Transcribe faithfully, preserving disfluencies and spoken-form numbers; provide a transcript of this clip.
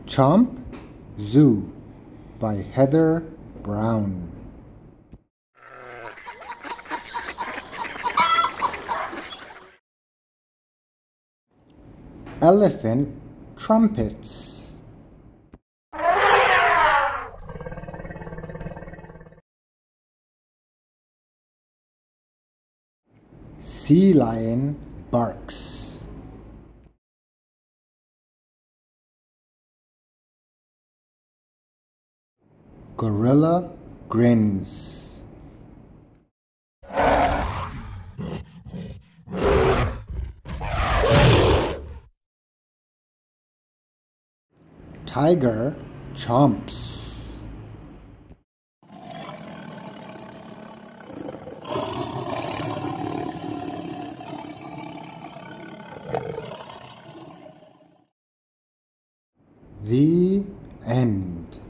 Chomp Zoo by Heather Brown. Elephant trumpets. Sea lion barks. Gorilla grins. Tiger chomps. The end.